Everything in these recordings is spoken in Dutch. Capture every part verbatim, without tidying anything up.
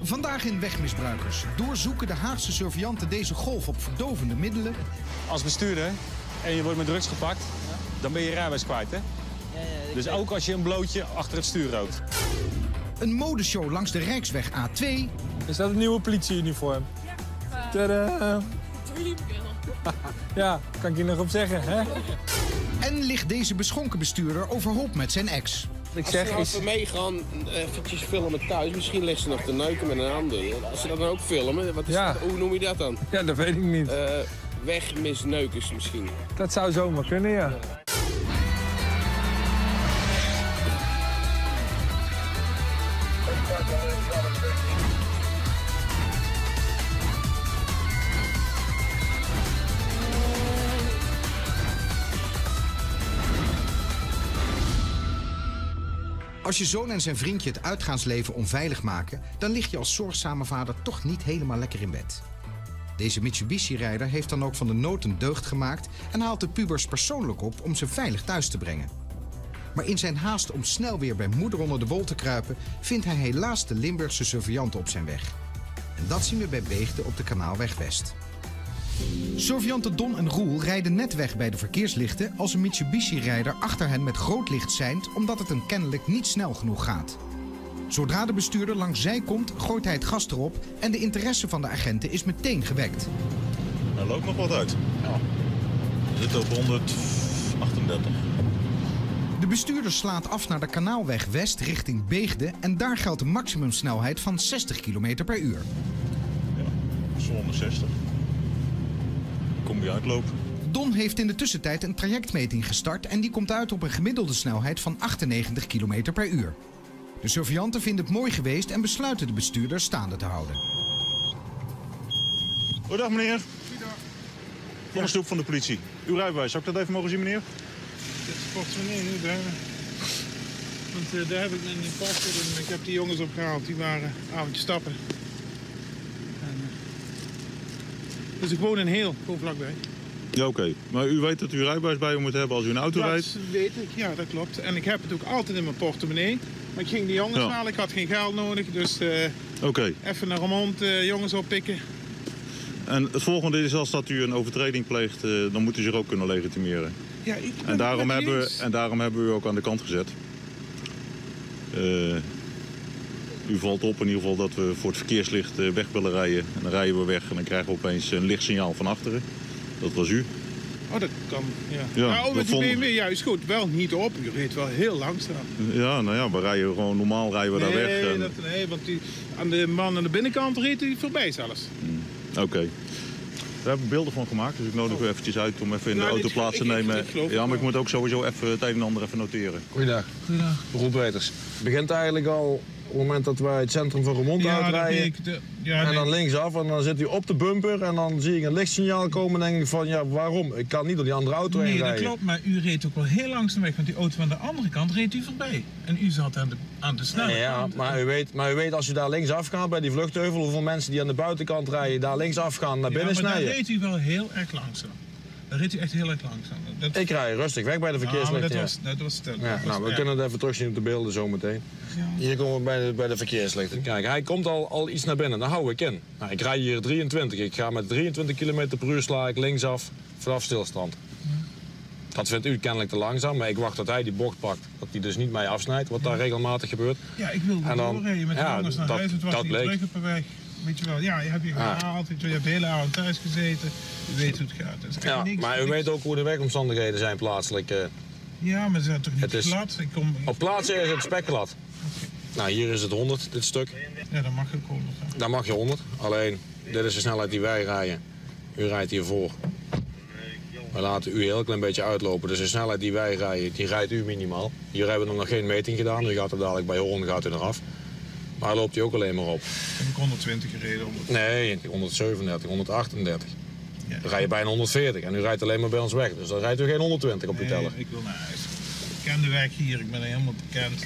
Vandaag in Wegmisbruikers doorzoeken de Haagse surveillanten deze golf op verdovende middelen. Als bestuurder en je wordt met drugs gepakt, dan ben je rijbewijs kwijt, hè? Ja, ja, dus ook als je een blootje achter het stuur rookt. Een modeshow langs de Rijksweg A twee. Is dat een nieuwe politieuniform? Ja. Tadaa! Ja, kan ik hier nog op zeggen, hè? En ligt deze beschonken bestuurder overhoop met zijn ex. Ik zeg, als ze meegaan, eventjes filmen thuis, misschien ligt ze nog te neuken met een ander. Als ze dat dan ook filmen, wat is ja. dat, hoe noem je dat dan? Ja, dat weet ik niet. Uh, Wegmisneukers misschien. Dat zou zomaar kunnen, ja. Als je zoon en zijn vriendje het uitgaansleven onveilig maken, dan lig je als zorgzame vader toch niet helemaal lekker in bed. Deze Mitsubishi-rijder heeft dan ook van de nood een deugd gemaakt en haalt de pubers persoonlijk op om ze veilig thuis te brengen. Maar in zijn haast om snel weer bij moeder onder de wol te kruipen, vindt hij helaas de Limburgse surveillanten op zijn weg. En dat zien we bij Beegde op de Kanaalweg West. Surveillanten Don en Roel rijden net weg bij de verkeerslichten als een Mitsubishi-rijder achter hen met groot licht seint omdat het hem kennelijk niet snel genoeg gaat. Zodra de bestuurder langs zij komt, gooit hij het gas erop en de interesse van de agenten is meteen gewekt. Er loopt nog wat uit. Ja. We zitten op honderdachtendertig. De bestuurder slaat af naar de Kanaalweg West richting Beegde en daar geldt een maximumsnelheid van zestig kilometer per uur. Ja, zone zestig. Kom je uitlopen. Don heeft in de tussentijd een trajectmeting gestart en die komt uit op een gemiddelde snelheid van achtennegentig kilometer per uur. De surveillanten vinden het mooi geweest en besluiten de bestuurder staande te houden. Goedendag meneer. Goedendag. Van de stoep van de politie. Uw rijbewijs, zou ik dat even mogen zien meneer? Dat is portemonnee nu bij me. Want uh, daar heb ik mijn paspoort en ik heb die jongens opgehaald. Die waren avondje stappen. En, uh, dus ik woon in Heel, gewoon vlakbij. Ja, oké. Okay. Maar u weet dat u rijbewijs bij u moet hebben als u een auto dat rijdt? Dat weet ik, ja, dat klopt. En ik heb het ook altijd in mijn portemonnee. Maar ik ging die jongens ja. halen, ik had geen geld nodig. Dus uh, okay. even naar Remond uh, jongens oppikken. En het volgende is, als dat u een overtreding pleegt, uh, dan moet u zich ook kunnen legitimeren. Ja, ik en, daarom hebben we, en daarom hebben we u ook aan de kant gezet. Uh, u valt op in ieder geval dat we voor het verkeerslicht uh, weg willen rijden. En dan rijden we weg en dan krijgen we opeens een lichtsignaal van achteren. Dat was u. Oh, dat kan, ja. ja nou, met die vond... B M W, ja, is goed. Wel niet op. U reed wel heel langzaam. Ja, nou ja, we rijden gewoon normaal rijden we nee, daar weg. En... Dat, nee, want die, aan de man aan de binnenkant reed hij voorbij zelfs. Hmm. Oké. Okay. We hebben beelden van gemaakt, dus ik nodig u eventjes uit om even in nou, de auto plaats te nemen. Ik, ik ja, maar ik moet ook sowieso even het een en ander even noteren. Goeiedag. Goeiedag. Roel Peters. Het begint eigenlijk al op het moment dat wij het centrum van Remond ja, uitrijden. Ik de, ja, en dan nee. linksaf en dan zit hij op de bumper en dan zie ik een lichtsignaal komen en denk ik van ja, waarom? Ik kan niet door die andere auto heen rijden. Nee, dat klopt, maar u reed ook wel heel langzaam weg, want die auto van de andere kant reed u voorbij. En u zat aan de, aan de snelle ja, kant. Maar u, weet, maar u weet als u daar linksaf gaat bij die vluchtheuvel, hoeveel mensen die aan de buitenkant rijden daar linksaf gaan naar binnen ja, maar snijden. daar reed u wel heel erg langzaam. Daar reed u echt heel erg langzaam. Dat... Ik rij rustig weg bij de verkeerslichten. Ah, dat was, dat was stel. Ja, dat nou, was, we ja. kunnen het even terugzien op de beelden zometeen. Ja. Hier komen we bij de, bij de verkeerslichten. Kijk, hij komt al, al iets naar binnen, daar hou ik in. Nou, ik rij hier drieëntwintig. Ik ga met drieëntwintig kilometer per uur sla ik linksaf vanaf stilstand. Ja. Dat vindt u kennelijk te langzaam, maar ik wacht tot hij die bocht pakt. Dat hij dus niet mij afsnijdt, wat ja. daar regelmatig gebeurt. Ja, ik wilde doorrijden met de ja, jongens naar dat, huis. Het was dat niet bleek. terug op de weg. Weet je wel, ja, je hebt je gehaald, je hebt de hele avond thuis gezeten, je weet hoe het gaat. Dus ja, niks, maar u niks. weet ook hoe de wekomstandigheden zijn plaatselijk. Uh, ja, maar ze zijn toch niet het is, glad? Ik kom... Op plaatsen is het spekglad. Okay. Nou, hier is het honderd, dit stuk. Ja, dan mag je ook honderd. Hè? Dan mag je honderd, alleen dit is de snelheid die wij rijden. U rijdt hiervoor. We laten u een heel klein beetje uitlopen, dus de snelheid die wij rijden, die rijdt u minimaal. Hier hebben we nog geen meting gedaan, u gaat er dadelijk bij horen, gaat u eraf. Maar loopt hij ook alleen maar op. Heb ik honderdtwintig gereden? honderd... Nee, honderdzevenendertig, honderdachtendertig. Ja. Dan rij je bijna honderdveertig en u rijdt alleen maar bij ons weg. Dus dan rijdt u geen honderdtwintig op uw nee, teller. Ik wil naar huis. Ik ken de weg hier, ik ben er helemaal bekend.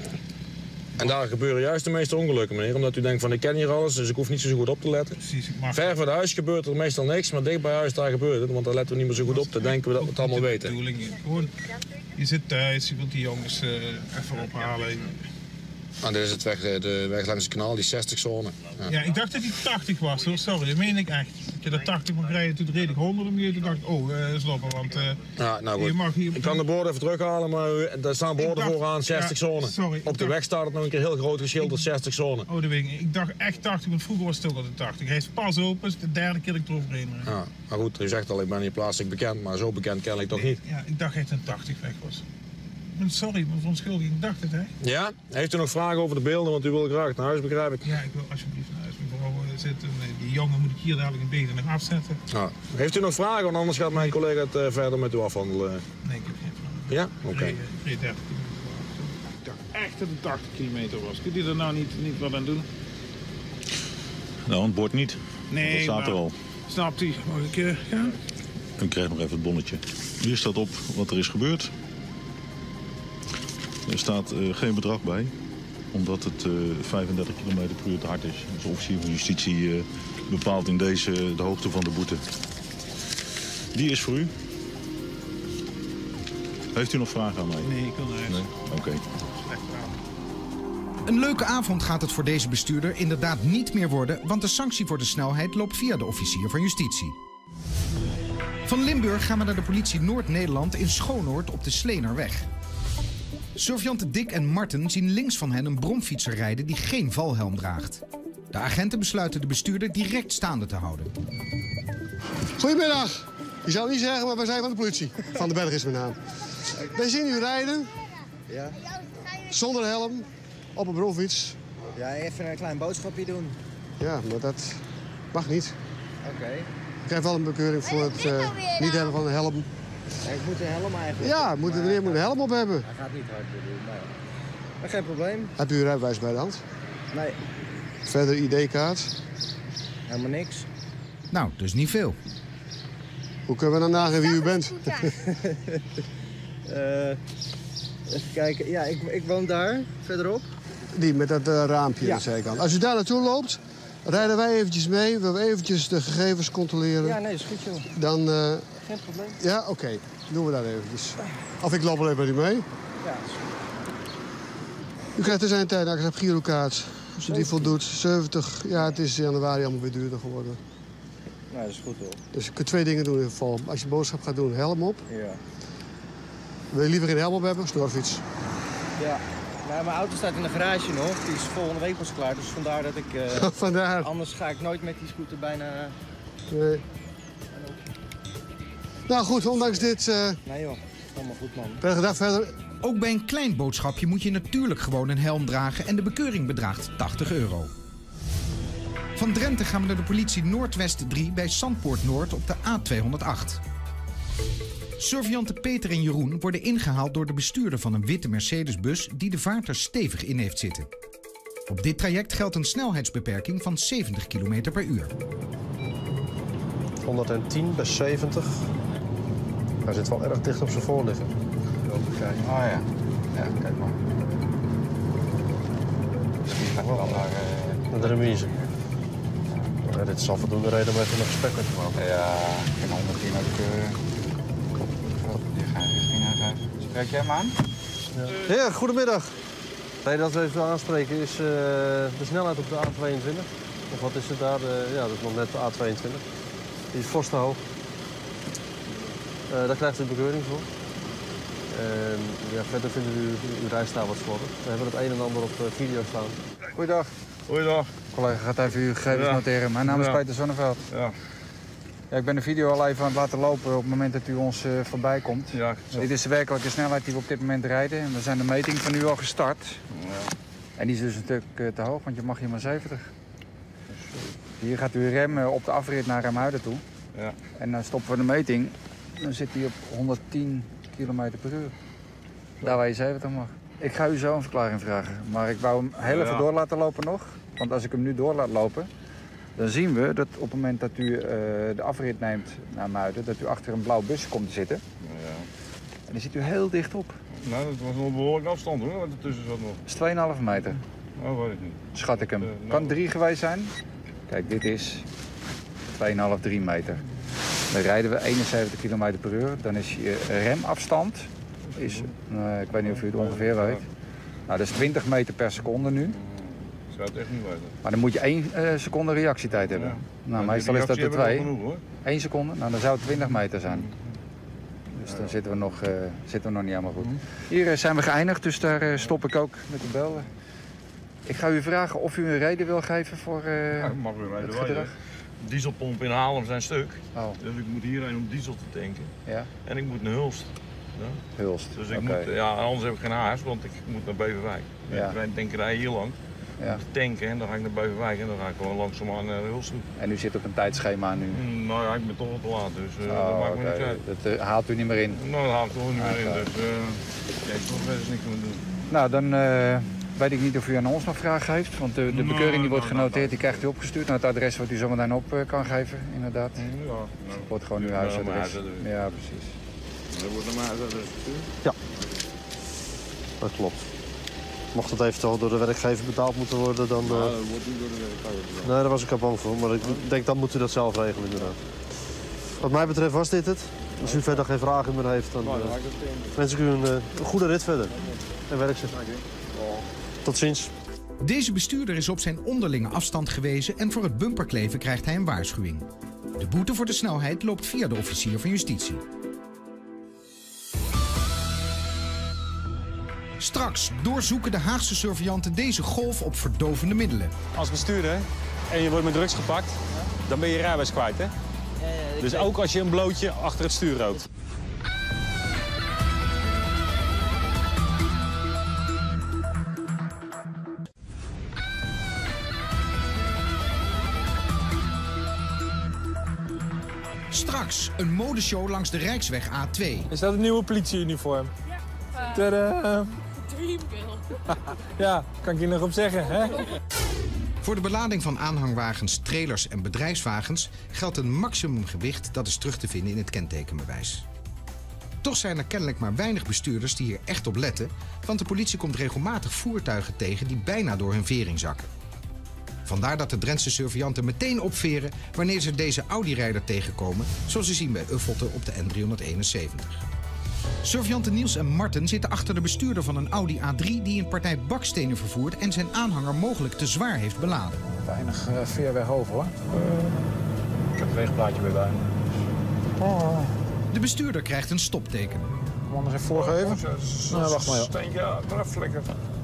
En daar gebeuren juist de meeste ongelukken, meneer. Omdat u denkt van ik ken hier alles, dus ik hoef niet zo goed op te letten. Precies, ik mag... Ver van huis gebeurt er meestal niks, maar dicht bij huis daar gebeurt het. Want daar letten we niet meer zo goed op, dan denken we dat we het allemaal weten. Gewoon, je zit thuis, je wilt die jongens uh, even ophalen. Nou, dit is het weg, de weg langs het kanaal, die zestig zone. Ja. ja, ik dacht dat die tachtig was hoor, sorry, dat meen ik echt. Dat je dat tachtig mag rijden, toen reed ik honderd om je, toen dacht ik, oh, uh, stoppen, want uh, ja, nou goed. Je mag hier... Ik kan de borden even terughalen, maar daar staan borden dacht, vooraan, zestig ja, zone. Sorry, Op de dacht, weg staat het nog een keer heel groot geschilderd, zestig zone. Oh, dat weet ik niet. Ik dacht echt tachtig, want vroeger was het ook al de tachtig. Hij is pas open, het is de derde keer dat ik eroverheen rijd. Ja, maar goed, u zegt al, ik ben hier plaatselijk bekend, maar zo bekend ken ik toch nee, niet. Ja, ik dacht echt dat tachtig weg was. Sorry, maar verontschuldiging, ik dacht het, hè? Ja? Heeft u nog vragen over de beelden, want u wil graag naar huis, begrijp ik? Ja, ik wil alsjeblieft naar huis. Mijn vrouw zit, die jongen moet ik hier dadelijk een beetje nog afzetten. Ja. Heeft u nog vragen, want anders gaat mijn collega het uh, verder met u afhandelen. Nee, ik heb geen vragen. Ja? Oké. Okay. Ik reed dertig kilometer. Ik dacht echt dat het tachtig kilometer was. Kunt u er nou niet, niet wat aan doen? Nou, het bord niet. Nee, dat staat maar, er al. Snapt u? Mag ik uh, gaan? U krijgt nog even het bonnetje. Hier staat op wat er is gebeurd. Er staat uh, geen bedrag bij, omdat het uh, vijfendertig kilometer per uur te hard is. Dus de officier van justitie uh, bepaalt in deze de hoogte van de boete. Die is voor u. Heeft u nog vragen aan mij? Nee, ik kan er nee? Oké. Okay. Een leuke avond gaat het voor deze bestuurder inderdaad niet meer worden, want de sanctie voor de snelheid loopt via de officier van justitie. Van Limburg gaan we naar de politie Noord-Nederland in Schoonoord op de Sleenerweg. Surveillanten Dick en Marten zien links van hen een bromfietser rijden die geen valhelm draagt. De agenten besluiten de bestuurder direct staande te houden. Goedemiddag. Je zou niet zeggen, maar wij zijn van de politie. Van de Berg is mijn naam. Wij zien u rijden. Ja. Zonder helm. Op een bromfiets. Ja, even een klein boodschapje doen. Ja, maar dat mag niet. Oké. Okay. Ik krijg wel een bekeuring voor het uh, niet hebben van een helm. Ja, ik moet een helm eigenlijk. Ja, moet, meneer gaat, moet een helm op hebben. Hij gaat niet hard doen, nee. Maar geen probleem. Heb u uw rijbewijs bij de hand? Nee. Verder I D-kaart? Helemaal niks. Nou, dus niet veel. Hoe kunnen we dan nagaan wie u bent? uh, even kijken. Ja, ik, ik woon daar, verderop. Die met dat uh, raampje ja. aan de zijkant. Als u daar naartoe loopt, rijden wij eventjes mee. We willen eventjes de gegevens controleren. Ja, nee, is goed joh. Dan... Uh, Geen probleem. Ja, oké. Okay. Doen we dat eventjes. Of ik loop wel even met u mee. Ja, is goed. U krijgt er zijn tijd, ik heb girokaart. Als u die voldoet, zeventig. Ja, het is januari allemaal weer duurder geworden. Nou, dat is goed hoor. Dus je kunt twee dingen doen in ieder geval. Als je boodschap gaat doen, helm op. Ja. Wil je liever geen helm op hebben? Snorfiets. Ja. Nou, mijn auto staat in de garage nog. Die is volgende week pas klaar. Dus vandaar dat ik... Uh, vandaar. Anders ga ik nooit met die scooter bijna... Nee. Nou goed, ondanks dit... Uh... Nee joh, allemaal goed man. Prettige dag verder. Ook bij een klein boodschapje moet je natuurlijk gewoon een helm dragen en de bekeuring bedraagt tachtig euro. Van Drenthe gaan we naar de politie Noordwest drie bij Zandpoort Noord op de A tweehonderdacht. Surveillanten Peter en Jeroen worden ingehaald door de bestuurder van een witte Mercedesbus die de vaart er stevig in heeft zitten. Op dit traject geldt een snelheidsbeperking van zeventig kilometer per uur. honderdtien bij zeventig. Hij zit wel erg dicht op zijn voorligger. Oh ja, ja, kijk maar. Dus die gaat wel naar... Uh... Naar de remise. Ja, dit is al voldoende reden om even een gesprek met te maken. Ja, ik heb honderdtien ook... Uh... Die ga je richting aangeven. Spreek jij hem aan? Ja, ja goedemiddag. Nee, dat we even aanspreken is uh, de snelheid op de A tweeëntwintig. Of wat is het daar? Uh, ja, dat is nog net de A tweeëntwintig. Die is fors te hoog. Uh, daar krijgt u een bekeuring voor. Uh, ja, verder vinden we uw, uw rijstijl wat slordig. We hebben het een en ander op uh, video staan. Goeiedag. Goeiedag. Collega gaat even uw gegevens ja. noteren. Mijn naam is ja. Peter Zonneveld. Ja. Ja, ik ben de video al even aan het laten lopen op het moment dat u ons uh, voorbij komt. Ja, dit is de werkelijke snelheid die we op dit moment rijden. En we zijn de meting van u al gestart. Ja. En die is dus een stuk uh, te hoog, want je mag hier maar zeventig. Hier gaat u rem uh, op de afrit naar Remhuiden toe. Ja. En dan stoppen we de meting. Dan zit hij op honderdtien kilometer per uur. Daar waar je zeventig mag. Ik ga u zo een verklaring vragen. Maar ik wou hem heel even ja. door laten lopen nog. Want als ik hem nu door laat lopen, dan zien we dat op het moment dat u uh, de afrit neemt naar Muiden, dat u achter een blauw busje komt te zitten. Ja. En dan zit u heel dicht op. Nou, dat was nog een behoorlijke afstand hoor, wat ertussen zat nog. Dat is twee komma vijf meter. Oh, weet ik niet. Schat ik hem. Uh, nou, kan drie geweest zijn? Kijk, dit is twee komma vijf, drie meter. Dan rijden we eenenzeventig kilometer per uur. Dan is je remafstand, is, uh, ik weet niet of u het ongeveer weet, Nou, dat is twintig meter per seconde nu. Ik zou het echt niet weten. Maar dan moet je één uh, seconde reactietijd hebben. Ja. Nou, maar meestal is dat er twee. Genoeg, hoor. Eén seconde, nou dan zou het twintig meter zijn. Dus dan zitten we nog, uh, zitten we nog niet helemaal goed. Hier uh, zijn we geëindigd, dus daar uh, stop ik ook met de bel. Ik ga u vragen of u een reden wil geven voor uh, ja, mag u het gedrag. Dieselpomp in Haarlem zijn stuk. Oh. Dus ik moet hierheen om diesel te tanken. Ja. En ik moet naar Hulst. Ja. Hulst, Dus ik okay. moet, ja, anders heb ik geen huis, want ik moet naar Beverwijk. Ja. Ik denk rij hier lang. Ja. Om te tanken en dan ga ik naar Beverwijk en dan ga ik gewoon langzaamaan naar Hulst toe. En u zit op een tijdschema nu? Mm, nou ja, ik ben toch wel te laat, dus uh, oh, dat maakt me okay. niks uit. Dat uh, haalt u niet meer in? Nou, dat haalt ik gewoon niet ah, meer in, okay. dus uh, ja, ik zal verder niks meer doen. Nou, dan uh, weet ik niet of u aan ons nog vragen heeft, want de, de bekeuring die wordt genoteerd, die krijgt u opgestuurd naar het adres wat u zometeen op uh, kan geven, inderdaad. Ja, nou, dat wordt gewoon uw huisadres. Ja, precies. Dat wordt naar mijn huisadres gestuurd? Ja, dat klopt. Mocht het eventueel door de werkgever betaald moeten worden, dan... Uh... Nou, dat wordt niet door de werkgever betaald. Nee, daar was ik al bang voor, maar ik denk dan moet u dat zelf regelen inderdaad. Wat mij betreft was dit het. Als u verder geen vragen meer heeft, dan uh, wens ik u een, uh, een goede rit verder. En werkzaam. Tot ziens. Deze bestuurder is op zijn onderlinge afstand gewezen en voor het bumperkleven krijgt hij een waarschuwing. De boete voor de snelheid loopt via de officier van justitie. Straks doorzoeken de Haagse surveillanten deze golf op verdovende middelen. Als bestuurder en je wordt met drugs gepakt, dan ben je rijbewijs kwijt, hè? Ja, ja, dus ook als je een blootje achter het stuur rookt. Straks een modeshow langs de Rijksweg A twee. Is dat het nieuwe politieuniform? Ja. Tadaa! Ja, kan ik hier nog op zeggen, hè? Voor de belading van aanhangwagens, trailers en bedrijfswagens geldt een maximumgewicht dat is terug te vinden in het kentekenbewijs. Toch zijn er kennelijk maar weinig bestuurders die hier echt op letten, want de politie komt regelmatig voertuigen tegen die bijna door hun vering zakken. Vandaar dat de Drentse surveillanten meteen opveren wanneer ze deze Audi-rijder tegenkomen, zoals ze zien bij Uffelte op de N driehonderdeenenzeventig. Surveillanten Niels en Marten zitten achter de bestuurder van een Audi A drie die een partij bakstenen vervoert en zijn aanhanger mogelijk te zwaar heeft beladen. Weinig uh, veerweg over, hoor. Uh, ik heb het weegplaatje weer bij me. Oh. De bestuurder krijgt een stopteken. Kom anders even voorgeven. Oh, nou, wacht maar, joh. Steentje eraf flikker.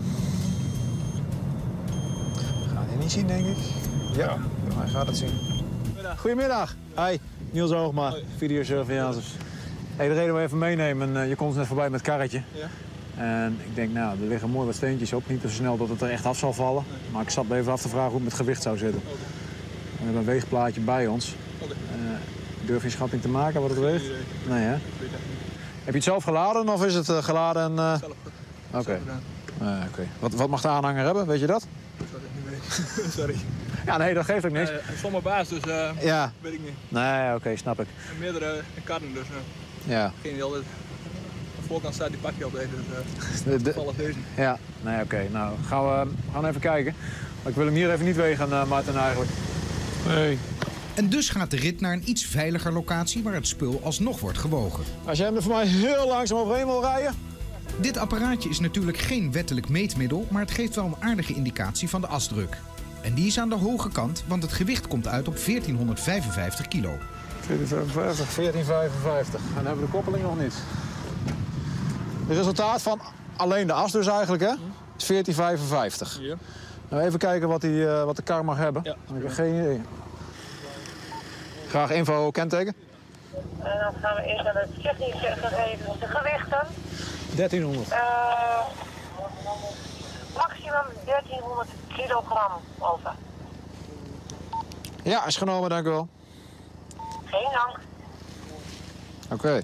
Gaat hij niet zien, denk ik. Ja, ja. Hij gaat het zien. Goedemiddag. Goedemiddag. Hi, Niels Hoogma, videosurveillance. Hey, de reden we even meenemen, uh, je komt net voorbij met het karretje. Ja. En ik denk, nou, er liggen mooi wat steentjes op. Niet zo snel dat het er echt af zal vallen. Nee. Maar ik zat me even af te vragen hoe het met gewicht zou zitten. Okay. We hebben een weegplaatje bij ons. Okay. Uh, durf je een schatting te maken wat het weegt? Nee, hè? Heb je het zelf geladen of is het uh, geladen en... Uh... Zelf. Oké. Okay. Uh, okay. wat, wat mag de aanhanger hebben, weet je dat? Dat zou ik niet weten. Sorry. Ja, nee, dat geeft ook niks. Uh, hij is van mijn baas, dus uh, ja. weet ik niet. Nee, oké, okay, snap ik. En meerdere karren, dus... Uh. Ja. Geen die altijd aan de voorkant staat, die pak je altijd. Dus uh, de, de, deze. Ja, nee, oké. Okay. Nou, gaan we gaan even kijken. Maar ik wil hem hier even niet wegen, uh, Martin, eigenlijk. Nee. En dus gaat de rit naar een iets veiliger locatie waar het spul alsnog wordt gewogen. Als jij hem er voor mij heel langzaam overheen wil rijden. Dit apparaatje is natuurlijk geen wettelijk meetmiddel, maar het geeft wel een aardige indicatie van de asdruk. En die is aan de hoge kant, want het gewicht komt uit op veertienhonderdvijfenvijftig kilo. veertien vijfenvijftig, veertien vijfenvijftig. En dan hebben we de koppeling nog niet. Het resultaat van alleen de as dus eigenlijk, hè? Is veertien vijfenvijftig. Ja. Nou, even kijken wat, die, uh, wat de kar mag hebben. Ja. Ik heb geen idee. Graag info, kenteken. En dan gaan we eerst naar de technische gegevens. De gewichten. dertienhonderd. Uh, maximum dertienhonderd kilogram over. Ja, is genomen, dank u wel. Geen dank. Oké. Okay.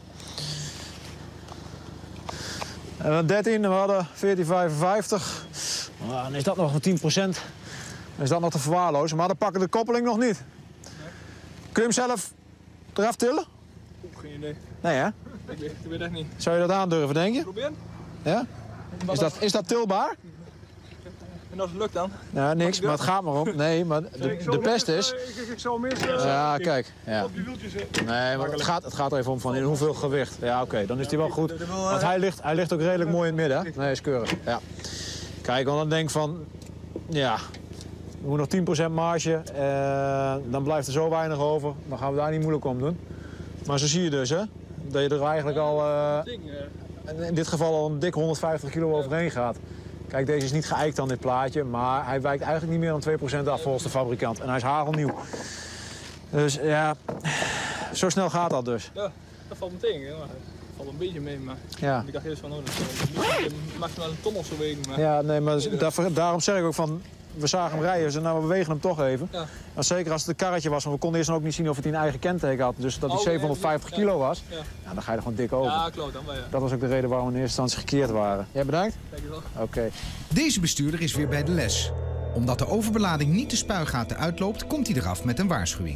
En dan dertien, we hadden veertien vijfenvijftig. Nou, dan is dat nog tien procent. Dan is dat nog te verwaarlozen. Maar dan pakken we de koppeling nog niet. Nee. Kun je hem zelf eraf tillen? Oeh, geen idee. Nee, hè? Ik weet, ik weet echt niet. Zou je dat aandurven, denk je? Probeer. Ja? Is dat, is dat tilbaar? En als het lukt dan? Ja, niks, maar het gaat maar om. Nee, maar de, de pest is... Ik, ik zal meer... Ja, kijk. Ja. Nee, maar het gaat, het gaat er even om van in hoeveel gewicht. Ja, oké, okay, dan is die wel goed. Want hij ligt, hij ligt ook redelijk mooi in het midden. Nee, is keurig. Ja. Kijk, want dan denk ik van, ja, we moeten nog tien procent marge. Uh, dan blijft er zo weinig over. Dan gaan we daar niet moeilijk om doen. Maar zo zie je dus, hè, dat je er eigenlijk al, uh, in dit geval al een dik honderdvijftig kilo overheen gaat. Kijk, deze is niet geëikt aan dit plaatje, maar hij wijkt eigenlijk niet meer dan twee procent af volgens de fabrikant. En hij is hagelnieuw. Dus ja, zo snel gaat dat dus. Ja, dat valt meteen. Ja. Dat valt een beetje mee, maar ja. Ik dacht eerst van, oh, dat is maximaal een ton of zo wegen. Maar... Ja, nee, maar daar, daarom zeg ik ook van, we zagen hem rijden, dus nou, we wegen hem toch even. Ja. En zeker als het een karretje was, want we konden eerst ook niet zien of het een eigen kenteken had. Dus dat hij zevenhonderdvijftig kilo was, ja. Ja, dan ga je er gewoon dik over. Ja, klopt dan wel, ja. Dat was ook de reden waarom we in eerste instantie gekeerd waren. Jij bedankt? Dankjewel. Oké. Okay. Deze bestuurder is weer bij de les. Omdat de overbelading niet de spuigaten uitloopt, komt hij eraf met een waarschuwing.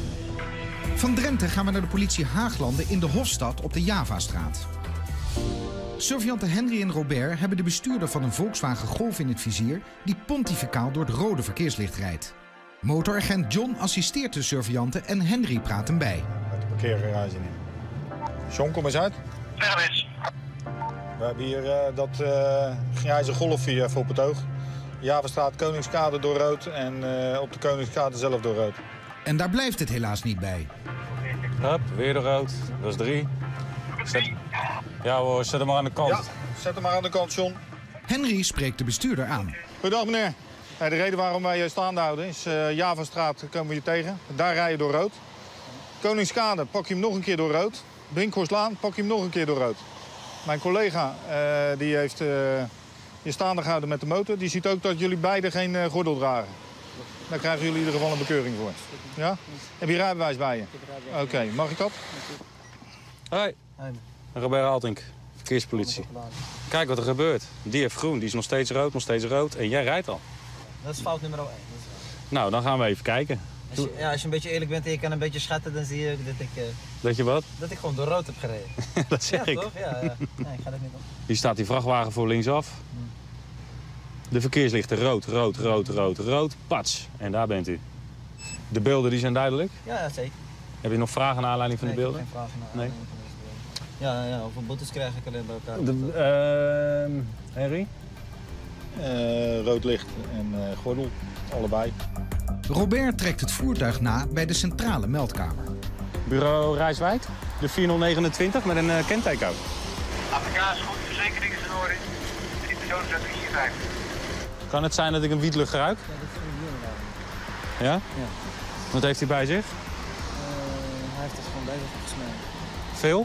Van Drenthe gaan we naar de politie Haaglanden in de Hofstad op de Javastraat. Surveillanten Henry en Robert hebben de bestuurder van een Volkswagen Golf in het vizier die pontificaal door het rode verkeerslicht rijdt. Motoragent John assisteert de surveillanten en Henry praat hem bij. Uit de parkeergarage in. John, kom eens uit. Zeg eens. We hebben hier uh, dat uh, grijze Golf hier even op het oog. Javastraat Koningskade door rood en uh, op de Koningskade zelf door rood. En daar blijft het helaas niet bij. Hup, weer door rood. Dat is drie. Zet... Ja hoor, zet hem maar aan de kant. Ja, zet hem maar aan de kant, John. Henry spreekt de bestuurder aan. Goedendag meneer. De reden waarom wij je staande houden is uh, Javastraat komen we hier tegen. Daar rij je door rood. Koningskade pak je hem nog een keer door rood. Brinkhorstlaan pak je hem nog een keer door rood. Mijn collega uh, die heeft uh, je staande gehouden met de motor. Die ziet ook dat jullie beiden geen uh, gordel dragen. Daar krijgen jullie in ieder geval een bekeuring voor. Ja? Heb je rijbewijs bij je? Oké, okay, mag ik dat? Hoi. Robert Altink, verkeerspolitie. Kijk wat er gebeurt. Die heeft groen, die is nog steeds rood, nog steeds rood. En jij rijdt al. Dat is fout nummer één. Nou, dan gaan we even kijken. Als je, ja, als je een beetje eerlijk bent en je kan een beetje schatten, dan zie je dat ik... Uh, dat je wat? Dat ik gewoon door rood heb gereden. Dat zeg ja, ik. Toch? Ja, ja. Nee, ik ga dat niet doen. Hier staat die vrachtwagen voor linksaf. Hmm. De verkeerslichten rood, rood, rood, rood, rood. Pats. En daar bent u. De beelden die zijn duidelijk? Ja, ja zeker. Heb je nog vragen naar aanleiding van nee, de beelden? Ik heb geen vragen naar nee? aanleiding van deze beelden. Ja, ja, hoeveel boetes krijg ik alleen bij elkaar? De, uh, Henry? Uh, rood licht en uh, gordel, allebei. Robert trekt het voertuig na bij de centrale meldkamer. Bureau Rijswijk, de vier nul negenentwintig met een uh, kenteken. Afrikaans goed, verzekering is in orde. drie persoon zet drie vijf. Kan het zijn dat ik een wietlucht ruik? Ja, dat is een jongen. Ja? Ja. Wat heeft hij bij zich? Uh, hij heeft het gewoon bij zich gesmeten. Veel?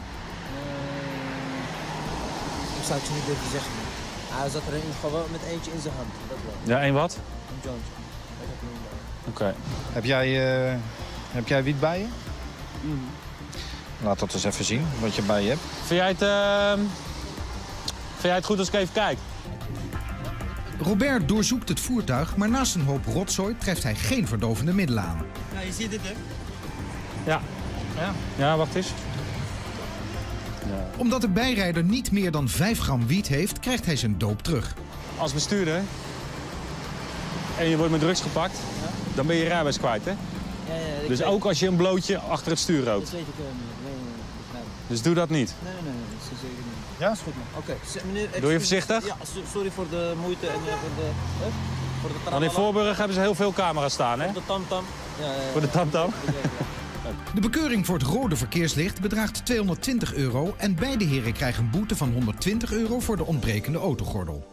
Uh, ik zou het je niet durven zeggen. Hij zat er in, gewoon met eentje in zijn hand. Dat wel. Ja, één wat? Een Jones. Oké. Okay. Heb jij, uh, heb jij wiet bij je? Mm. Laat dat eens even zien, wat je bij je hebt. Vind jij het, uh... Vind jij het goed als ik even kijk? Robert doorzoekt het voertuig, maar naast een hoop rotzooi treft hij geen verdovende middelen aan. Ja, je ziet dit, hè? Ja. Ja, ja wacht eens. Ja. Omdat de bijrijder niet meer dan vijf gram wiet heeft, krijgt hij zijn doop terug. Als bestuurder en je wordt met drugs gepakt, ja? Dan ben je je rijbewijs kwijt, hè? Ja, ja, dus weet... ook als je een blootje achter het stuur rookt. Dat weet ik uh, niet. Nee, nee, nee. Dus doe dat niet. Nee, nee, nee, dat is zeker niet. Ja, is goed. Oké, okay. Doe je voorzichtig? Ja, sorry voor de moeite en uh, voor de... Uh, voor de Want in Voorburg hebben ze heel veel camera's staan, hè? Voor de tamtam. Ja, ja, ja. Voor de tamtam. De bekeuring voor het rode verkeerslicht bedraagt tweehonderdtwintig euro... en beide heren krijgen een boete van honderdtwintig euro voor de ontbrekende autogordel.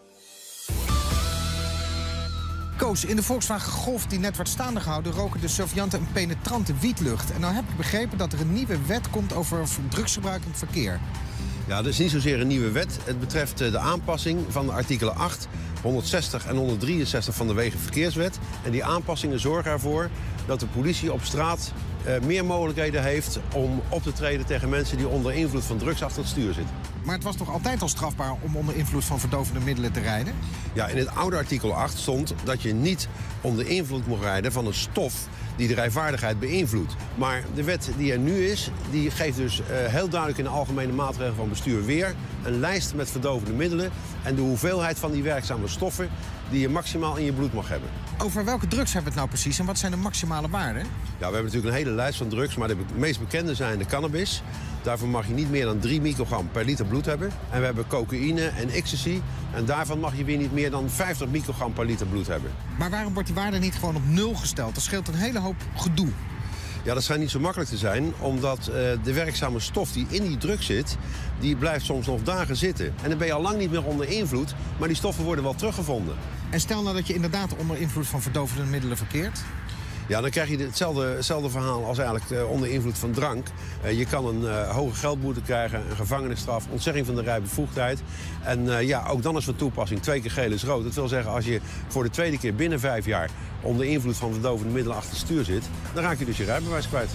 Koos, in de Volkswagen Golf die net werd staande gehouden... roken de surveillanten een penetrante wietlucht. En nou heb ik begrepen dat er een nieuwe wet komt over drugsgebruik in het verkeer. Ja, dat is niet zozeer een nieuwe wet. Het betreft de aanpassing van de artikelen acht, honderdzestig en honderddrieënzestig van de Wegenverkeerswet. En die aanpassingen zorgen ervoor dat de politie op straat uh, meer mogelijkheden heeft om op te treden tegen mensen die onder invloed van drugs achter het stuur zitten. Maar het was toch altijd al strafbaar om onder invloed van verdovende middelen te rijden? Ja, in het oude artikel acht stond dat je niet onder invloed mocht rijden van een stof die de rijvaardigheid beïnvloedt. Maar de wet die er nu is, die geeft dus uh, heel duidelijk in de algemene maatregelen van bestuur weer een lijst met verdovende middelen. En de hoeveelheid van die werkzame stoffen, die je maximaal in je bloed mag hebben. Over welke drugs hebben we het nou precies en wat zijn de maximale waarden? Ja, we hebben natuurlijk een hele lijst van drugs, maar de meest bekende zijn de cannabis. Daarvoor mag je niet meer dan drie microgram per liter bloed hebben. En we hebben cocaïne en ecstasy. En daarvan mag je weer niet meer dan vijftig microgram per liter bloed hebben. Maar waarom wordt die waarde niet gewoon op nul gesteld? Dat scheelt een hele hoop gedoe. Ja, dat schijnt niet zo makkelijk te zijn, omdat uh, de werkzame stof die in die drug zit, die blijft soms nog dagen zitten. En dan ben je al lang niet meer onder invloed, maar die stoffen worden wel teruggevonden. En stel nou dat je inderdaad onder invloed van verdovende middelen verkeert? Ja, dan krijg je hetzelfde, hetzelfde verhaal als eigenlijk uh, onder invloed van drank. Uh, je kan een uh, hoge geldboete krijgen, een gevangenisstraf, ontzegging van de rijbevoegdheid. En uh, ja, ook dan is van toepassing twee keer geel is rood. Dat wil zeggen, als je voor de tweede keer binnen vijf jaar onder invloed van verdovende middelen achter het stuur zit, dan raak je dus je rijbewijs kwijt.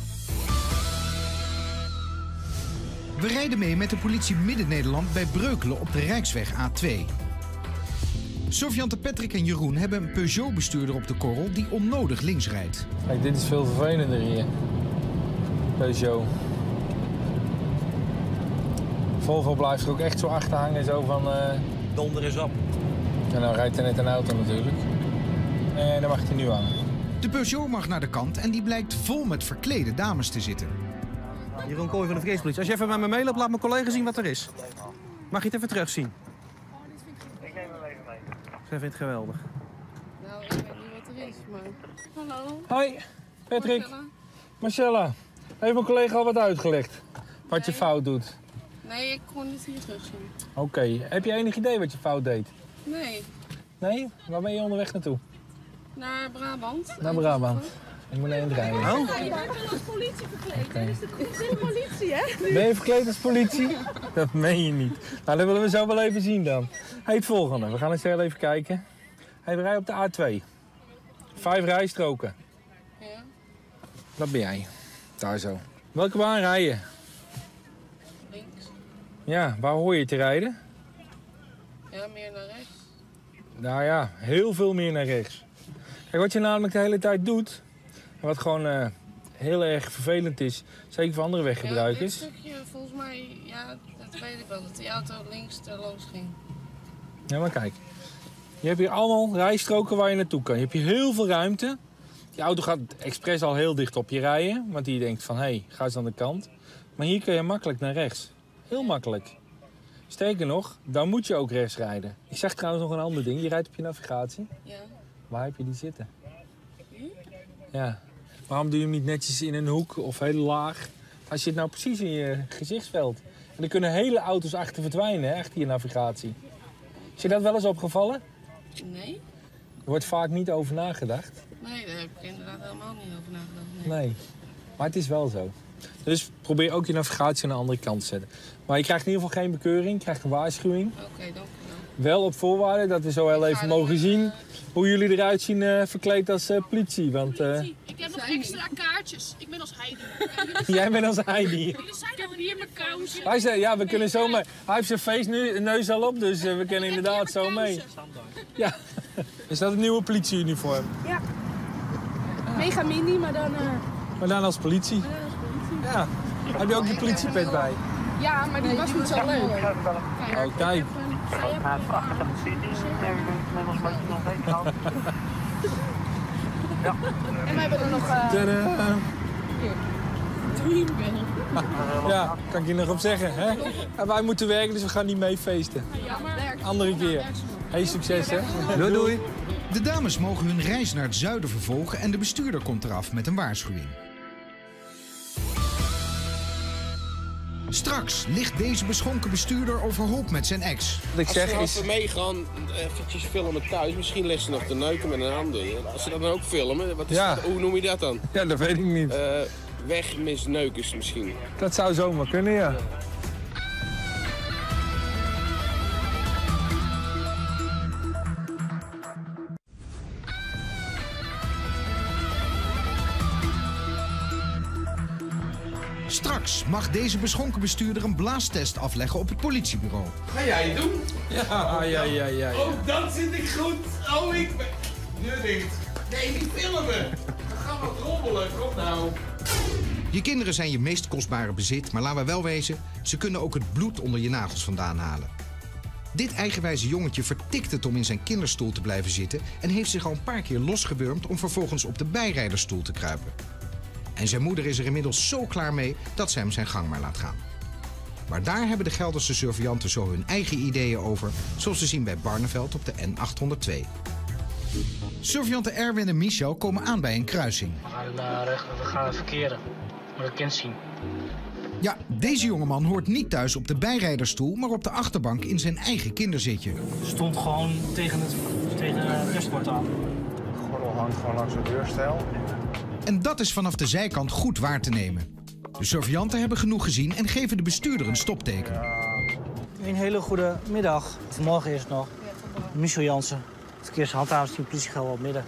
We rijden mee met de politie Midden-Nederland bij Breukelen op de Rijksweg A twee. Sofiante, Patrick en Jeroen hebben een Peugeot-bestuurder op de korrel die onnodig links rijdt. Kijk, dit is veel vervelender hier. Peugeot. Volvo blijft er ook echt zo achter hangen, zo van... Uh... Donder is op. En dan rijdt er net een auto natuurlijk. En dan mag hij nu aan. De Peugeot mag naar de kant en die blijkt vol met verklede dames te zitten. Jeroen Kooi van de verkeerspolitie. Als je even met me meeloopt, laat mijn collega zien wat er is. Mag je het even terugzien? Zij vindt het geweldig. Nou, ik weet niet wat er is, maar... Hallo. Hoi, Patrick. Marcella. Marcella, heeft mijn collega al wat uitgelegd? Wat nee. je fout doet? Nee, ik kon het hier terugzien. Oké, okay. Heb je enig idee wat je fout deed? Nee. Nee? Waar ben je onderweg naartoe? Naar Brabant. Naar Brabant. Ik moet naar een rijden. Oh? Ja, ik ben als politie verkleed. Okay. Dat is de politie, hè? Ben je verkleed als politie? Dat meen je niet. Nou, dat willen we zo wel even zien dan. Hey, het volgende. We gaan eens even kijken. Hey, we rijden op de A twee. Vijf rijstroken. Ja. Dat ben jij. Daar zo. Welke baan rij je? Links. Ja, waar hoor je te rijden? Ja, meer naar rechts. Nou ja, heel veel meer naar rechts. Kijk, wat je namelijk de hele tijd doet, en wat gewoon uh, heel erg vervelend is, zeker voor andere weggebruikers. Ja, dit stukje, volgens mij, ja, dat weet ik wel, dat die auto links erlangs ging. Ja, maar kijk. Je hebt hier allemaal rijstroken waar je naartoe kan. Je hebt hier heel veel ruimte. Die auto gaat expres al heel dicht op je rijden, want die denkt van, hé, hey, ga eens aan de kant. Maar hier kun je makkelijk naar rechts. Heel makkelijk. Sterker nog, dan moet je ook rechts rijden. Ik zeg trouwens nog een ander ding. Je rijdt op je navigatie. Ja. Waar heb je die zitten? Hier? Ja. Waarom doe je hem niet netjes in een hoek of heel laag? Hij zit nou precies in je gezichtsveld. En er kunnen hele auto's achter verdwijnen, hè, achter je navigatie. Is je dat wel eens opgevallen? Nee. Er wordt vaak niet over nagedacht. Nee, daar heb ik inderdaad helemaal niet over nagedacht. Nee. nee. Maar het is wel zo. Dus probeer ook je navigatie aan de andere kant te zetten. Maar je krijgt in ieder geval geen bekeuring, je krijgt een waarschuwing. Oké, okay, dank u wel. Wel op voorwaarde dat we zo heel even mogen zien hoe jullie eruit zien uh, verkleed als uh, politie. Want, uh... Ik heb nog extra kaartjes. Ik ben als Heidi. Jij bent als Heidi. Jullie zijn dan hier mijn kousen. Hij zei, ja, we kunnen zo mee. Hij heeft zijn feestneus al op, dus uh, we kunnen inderdaad zo mee. Ja. Is dat het nieuwe politieuniform? Ja. Mega mini, maar dan... Uh... Maar dan als politie? Maar dan als politie. Ja. Heb je ook die politiepet bij? Ja, maar die was niet zo leuk. Oh, kijk. En we hebben er nog... Uh... Hier. Dreambell. Ja, kan ik je nog op zeggen, hè? En wij moeten werken, dus we gaan niet mee feesten. Andere keer. Hey, succes, hè? Doei, doei. De dames mogen hun reis naar het zuiden vervolgen en de bestuurder komt eraf met een waarschuwing. Straks ligt deze beschonken bestuurder overhoop met zijn ex. Wat ik zeg als ze is... meegaan, eventjes filmen thuis, misschien legt ze nog te neuken met een ander. Als ze dat dan ook filmen, wat is ja. dat, hoe noem je dat dan? Ja, dat weet ik niet. Uh, Wegmisneukers misschien. Dat zou zomaar kunnen, ja. Straks mag deze beschonken bestuurder een blaastest afleggen op het politiebureau. Ga jij het doen? Ja, ja, ja, ja. Oh, dan zit ik goed. Oh, ik ben... Nu dicht. Nee, niet filmen. Dan gaan we rommelen. Kom nou. Je kinderen zijn je meest kostbare bezit, maar laten we wel wezen, ze kunnen ook het bloed onder je nagels vandaan halen. Dit eigenwijze jongetje vertikt het om in zijn kinderstoel te blijven zitten en heeft zich al een paar keer losgewurmd om vervolgens op de bijrijdersstoel te kruipen. En zijn moeder is er inmiddels zo klaar mee dat ze hem zijn gang maar laat gaan. Maar daar hebben de Gelderse surveillanten zo hun eigen ideeën over, zoals te zien bij Barneveld op de N achthonderdtwee. Surveillanten Erwin en Michel komen aan bij een kruising. We gaan naar rechts, we gaan verkeren. Moet het kind zien. Ja, deze jongeman hoort niet thuis op de bijrijdersstoel, maar op de achterbank in zijn eigen kinderzitje. Stond gewoon tegen het, tegen het dashboard aan. De gordel hangt gewoon langs het deurstijl. En dat is vanaf de zijkant goed waar te nemen. De surveillanten hebben genoeg gezien en geven de bestuurder een stopteken. Een hele goede middag. Vanmorgen is het nog. Michel Jansen, verkeershandhavingsteam politiegeld midden.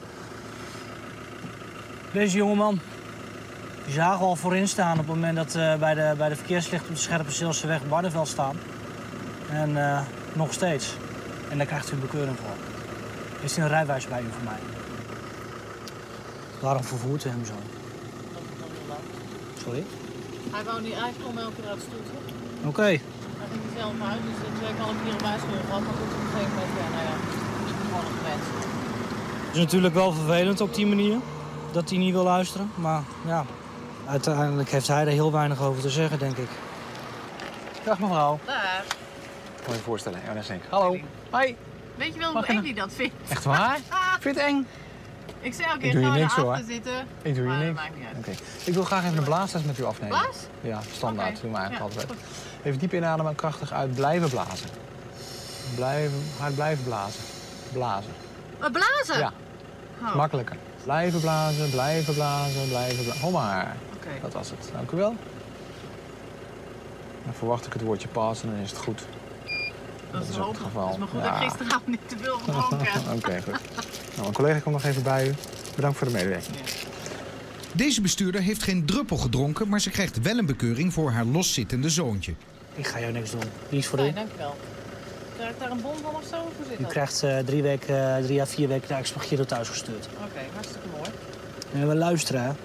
Deze jongeman, die zagen we al voorin staan op het moment dat we uh, bij, de, bij de verkeerslichten op de Scherpenzeelseweg Barneveld staan. En uh, nog steeds. En daar krijgt u een bekeuring voor. Is er een rijbewijs bij u voor mij? Waarom vervoert u hem zo? Sorry? Hij wou niet, hij kwam elke keer uit de stoeltje. Oké. Okay. Hij ging er zelf uit, dus dat twee ik al een keer een waarschuwing gehad. Maar goed, op een gegeven moment, ja, nou ja, gewoon een gewend. Het is natuurlijk wel vervelend op die manier, dat hij niet wil luisteren. Maar ja, uiteindelijk heeft hij er heel weinig over te zeggen, denk ik. Dag mevrouw. Daar. Kan je je voorstellen, Ernest Henk. Hallo. Hoi. Weet je wel hoe eng die dat vindt? Echt waar? Vind je het eng? Ik zei elke keer, Ik doe je ga niks naar hoor. achter zitten. Ik doe je maar niks. dat maakt niet uit. Oké. Okay. Ik wil graag even een blaastest met u afnemen. Blaas? Ja, standaard. Okay. Doen we eigenlijk Ja, altijd. Even diep inademen en krachtig uit. Blijven blazen. Blijven, hard blijven blazen. Blazen. Wat blazen? Ja. Oh. Makkelijker. Blijven blazen, blijven blazen, blijven blazen. Kom maar. Okay. Dat was het. Dank u wel. Dan verwacht ik het woordje pas en dan is het goed. Dat, dat is ook het geval. Het is maar goed ja. dat ik gisteravond niet te veel gedronken heb. Oké, okay, goed. Nou, mijn collega komt nog even bij u. Bedankt voor de medewerking. Ja. Deze bestuurder heeft geen druppel gedronken, maar ze krijgt wel een bekeuring voor haar loszittende zoontje. Ik ga jou niks doen. Die is voor nee, u. dank u wel. Krijg ik daar een bon van of zo? Of hoe zit u dat? krijgt uh, drie, weken, uh, drie à vier weken naar extra Giro thuis gestuurd. Oké, okay, hartstikke mooi. En we luisteren, hè? Uh,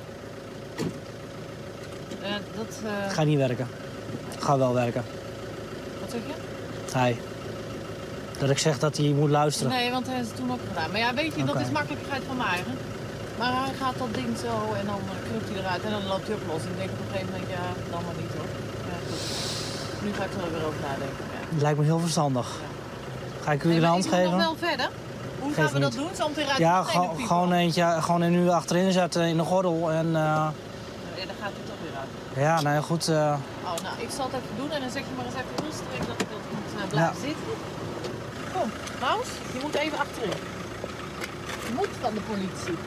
dat... Uh... Ga niet werken. Ga wel werken. Wat zeg je? Hij. Dat ik zeg dat hij moet luisteren. Nee, want hij heeft het toen ook gedaan. Maar ja, weet je, okay. Dat is makkelijkheid van mij. Hè? Maar hij gaat dat ding zo en dan kruipt hij eruit en dan loopt hij ook los. En ik denk op een gegeven moment, ja, dan maar niet hoor. Ja, goed. Nu ga ik er weer over nadenken. Ja. Het lijkt me heel verstandig. Ja. Ga ik u nee, de hand geven? nog wel verder. Hoe Geef gaan we niet. dat doen? Zo meteen raakt ja, go gewoon eentje, gewoon er nu achterin zetten in de gordel en... Uh... Ja, dan gaat hij toch weer uit. Ja, nou ja, goed. Uh... Oh, nou, ik zal het even doen en dan zeg je maar eens even heel streng dat ik dat moet uh, blijven ja. zitten. Kom, Maus, je moet even achterin. Je moet van de politie.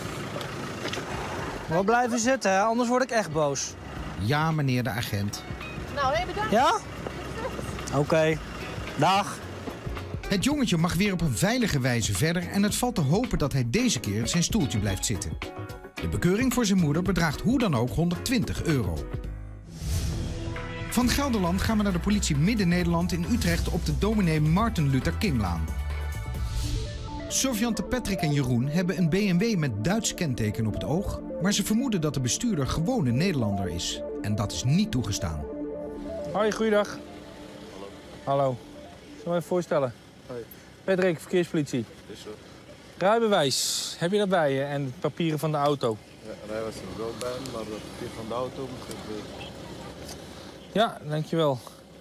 Wel blijven zitten, hè? Anders word ik echt boos. Ja, meneer de agent. Nou, hé, bedankt. Ja? Oké. Okay. Dag. Het jongetje mag weer op een veilige wijze verder en het valt te hopen dat hij deze keer in zijn stoeltje blijft zitten. De bekeuring voor zijn moeder bedraagt hoe dan ook honderdtwintig euro. Van Gelderland gaan we naar de politie Midden-Nederland in Utrecht op de dominee Martin Luther Kinglaan. Surveillanten Patrick en Jeroen hebben een B M W met Duits kenteken op het oog, maar ze vermoeden dat de bestuurder gewoon een Nederlander is. En dat is niet toegestaan. Hoi, goeiedag. Hallo. Hallo. Zal ik me even voorstellen? Hoi. Patrick, verkeerspolitie. Is zo. Rijbewijs, heb je dat bij je? En papieren van de auto? Ja, rijbewijs heb ik wel bij me, maar het papier van de auto moet ik weten. Ja, dankjewel.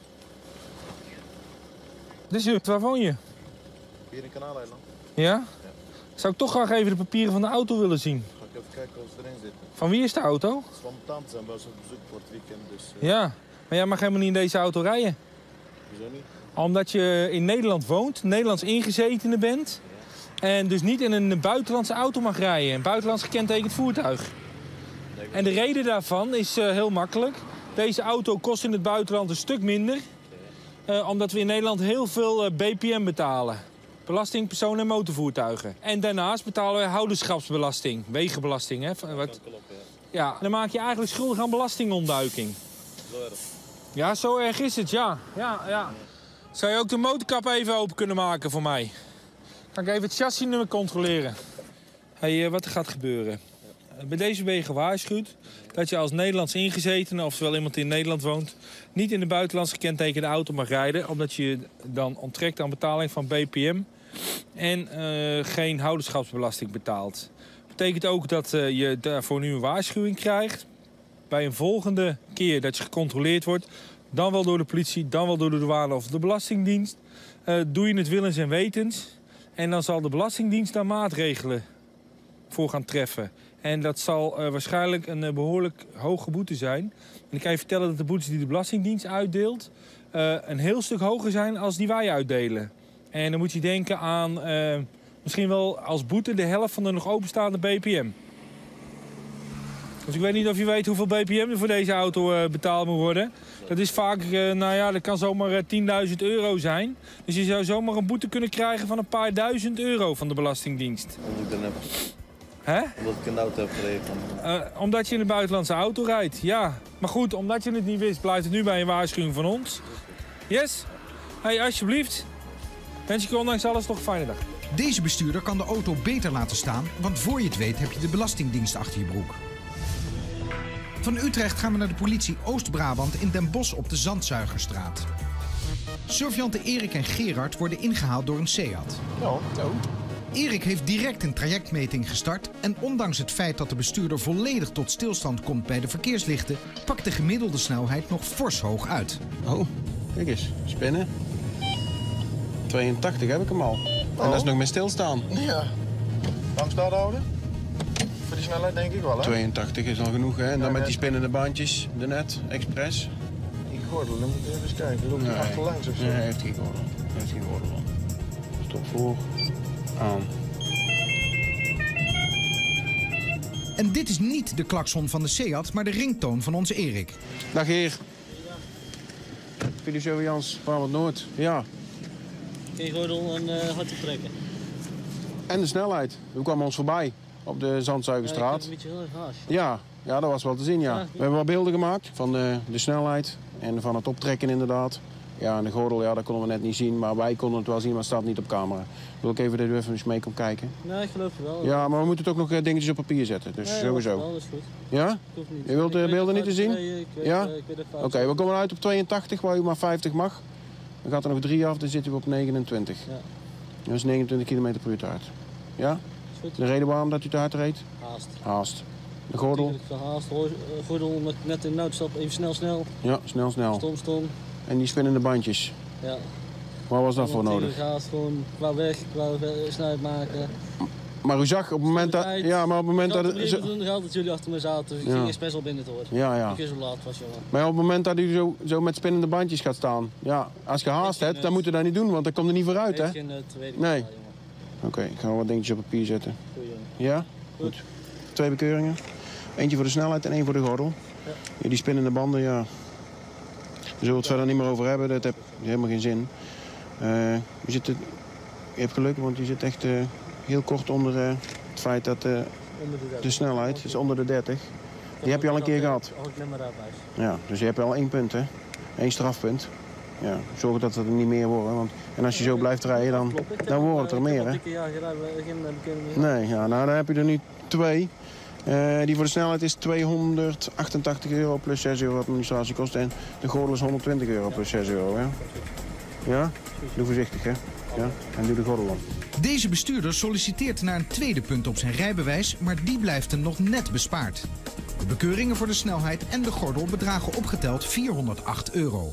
Dus waar woon je? Hier in Kanaaleiland. Ja? Ja? Zou ik toch graag even de papieren van de auto willen zien? Ga ik even kijken of ze erin zitten. Van wie is de auto? Het is van mijn tante, zijn bij ons op bezoek voor het weekend. Dus, uh... Ja, maar jij mag helemaal niet in deze auto rijden. Hoezo niet? Omdat je in Nederland woont, Nederlands ingezetene bent. Ja. En dus niet in een buitenlandse auto mag rijden. Een buitenlands gekentekend voertuig. Nee, en de reden daarvan is uh, heel makkelijk. Deze auto kost in het buitenland een stuk minder. Uh, omdat we in Nederland heel veel uh, B P M betalen. Belasting, persoon- en motorvoertuigen. En daarnaast betalen we houderschapsbelasting, wegenbelasting. Hè? Wat... Klopt, ja. Ja, dan maak je eigenlijk schuldig aan belastingontduiking. Zo erg. Ja, zo erg is het, ja. ja, ja. Zou je ook de motorkap even open kunnen maken voor mij? Kan ik even het chassisnummer controleren? Hé, hey, uh, wat er gaat gebeuren? Ja. Bij deze ben je gewaarschuwd dat je als Nederlands ingezetene, oftewel iemand die in Nederland woont, niet in de buitenlands gekentekende auto mag rijden, omdat je je dan onttrekt aan betaling van B P M en uh, geen houderschapsbelasting betaalt. Dat betekent ook dat uh, je daarvoor nu een waarschuwing krijgt. Bij een volgende keer dat je gecontroleerd wordt, dan wel door de politie, dan wel door de douane of de Belastingdienst, uh, doe je het willens en wetens. En dan zal de Belastingdienst daar maatregelen voor gaan treffen. En dat zal uh, waarschijnlijk een uh, behoorlijk hoge boete zijn. En ik kan je vertellen dat de boetes die de Belastingdienst uitdeelt Uh, een heel stuk hoger zijn als die wij uitdelen. En dan moet je denken aan uh, misschien wel als boete de helft van de nog openstaande B P M. Dus ik weet niet of je weet hoeveel B P M er voor deze auto uh, betaald moet worden. Dat is vaak, uh, nou ja, dat kan zomaar uh, tienduizend euro zijn. Dus je zou zomaar een boete kunnen krijgen van een paar duizend euro van de Belastingdienst. Omdat ik dan heb... Hè? Omdat ik een auto heb gereden. Uh, omdat je in een buitenlandse auto rijdt, ja. Maar goed, omdat je het niet wist, blijft het nu bij een waarschuwing van ons. Yes? Hey, alsjeblieft. Wens ik je ondanks alles nog een fijne dag. Deze bestuurder kan de auto beter laten staan, want voor je het weet heb je de Belastingdienst achter je broek. Van Utrecht gaan we naar de politie Oost-Brabant in Den Bosch op de Zandzuigerstraat. Surveillanten Erik en Gerard worden ingehaald door een Seat. Ja, zo. Erik heeft direct een trajectmeting gestart en ondanks het feit dat de bestuurder volledig tot stilstand komt bij de verkeerslichten, pakt de gemiddelde snelheid nog fors hoog uit. Oh, kijk eens, spinnen. tweeëntachtig heb ik hem al. Oh. En dat is nog met stilstaan. Ja. Lang staan houden? Voor die snelheid denk ik wel, hè? tweeëntachtig is al genoeg, hè? En dan ja, met die spinnende baantjes, de net, expres. Die gordel, dan moet je even eens kijken. Loopt hij nee. achterlangs of zo? Nee, hij heeft geen gordel. Hij heeft geen gordel. Stop voor. Aan. En dit is niet de klakson van de Seat, maar de ringtoon van onze Erik. Dag heer. Videosurveillance, Brabant Noord. Ja. Geen gordel en uh, hard te trekken. En de snelheid. We kwamen ons voorbij op de Zandzuigerstraat. Ja, een beetje heel erg haast. Ja, ja, dat was wel te zien, ja. We hebben wat beelden gemaakt van de, de snelheid en van het optrekken inderdaad. Ja, en de gordel, ja, dat konden we net niet zien, maar wij konden het wel zien, maar het staat niet op camera. Wil ik even dat u even eens mee komt kijken? Nee, ik geloof je wel. Ja, maar we moeten toch nog dingetjes op papier zetten, dus nee, sowieso. Wel, dat is goed. Ja? Niet. Je wilt de beelden niet te zien? Nee, ik weet, ja? uh, ik weet Oké, okay, we komen uit op tweeëntachtig, waar u maar vijftig mag. Dan gaat er nog drie af, dan zitten we op negenentwintig. Ja. Dat is negenentwintig kilometer per uur te hard. Ja? Goed. De reden waarom dat u te hard reed? Haast. Haast. De gordel? Haast. Gordel net in noodstap, even snel, snel. Ja, snel, snel. Stom, stom. En die spinnende bandjes? Ja. Waar was dat voor nodig? Gaat gewoon qua weg, qua snelheid maken. Maar u zag op het moment dat... Ja, maar op het moment dat... Ik had het gehad dat jullie achter me zaten, dus ik ja. ging expres al binnen te worden. Ja, ja. Ik zo laat was, jongen. Maar op het moment dat u zo, zo met spinnende bandjes gaat staan, ja, als je haast hebt, dan moet je dat niet doen, want dan komt er niet vooruit, hè? Geen nut, weet ik nee. Oké, okay, ik ga wat dingetjes op papier zetten. Goeie, ja? Goed. Goed. Twee bekeuringen. Eentje voor de snelheid en één voor de gordel. Ja. Ja, die spinnende banden, ja. Daar zullen we het verder niet meer over hebben, dat heeft helemaal geen zin. Uh, je, zit, je hebt geluk, want je zit echt uh, heel kort onder uh, het feit dat uh, de, de snelheid is onder de dertig. Die heb je al een keer gehad. Ja, dus je hebt al één punt, hè? Eén strafpunt. Ja, zorg dat het er niet meer worden. Want, en als je zo blijft rijden, dan, dan wordt het er meer, hè? Nee, ja, nou dan heb je er nu twee. Uh, die voor de snelheid is tweehonderdachtentachtig euro plus zes euro administratiekosten. En de gordel is honderdtwintig euro plus zes euro, hè? Ja? Doe voorzichtig, hè? Ja? En doe de gordel op. Deze bestuurder solliciteert naar een tweede punt op zijn rijbewijs, maar die blijft hem nog net bespaard. De bekeuringen voor de snelheid en de gordel bedragen opgeteld vierhonderdacht euro.